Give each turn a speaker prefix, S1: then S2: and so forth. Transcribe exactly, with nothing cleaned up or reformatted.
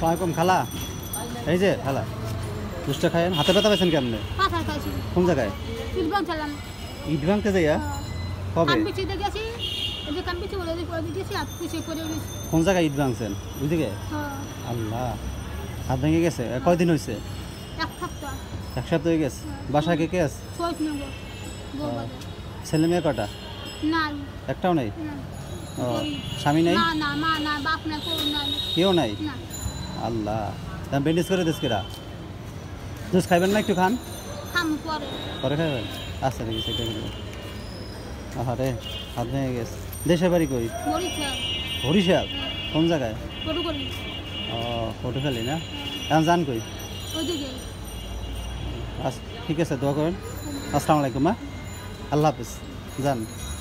S1: সালামালাইকুম খালা। এই যে খালা দুষ্টা খায়েন, হাতে ব্যথা পেয়েছেন কেমনে? কোন জায়গায়? ইট ভাঙতে যাইয়া কবে? কোন জায়গায় ইট ভাঙছেন? ওই দিকে? আল্লাহ, হাত ভেঙে গেছে। কয়দিন হয়েছে? এক সপ্তাহ হয়ে গেছে। বাসায় কে কে আছে? ছেলে মেয়ে কটা? একটাও নেই। ও স্বামী নেই? কেউ নাই? আল্লাহ, ব্যান্ডেজ করে দিস কেরা? জুস খাইবেন না? একটু খান, পরে খাইবেন। আচ্ছা ঠিক আছে, এটা আরে হাত ভেঙে গেছে। দেশের বাড়ি কই? বরিশাল। কোন জায়গায়? ও পটুখালি না? এখন যান কই? আচ্ছা ঠিক আছে, দোয়া করেন। আসসালামু আলাইকুম। হ্যাঁ, আল্লাহ হাফিজ। যান।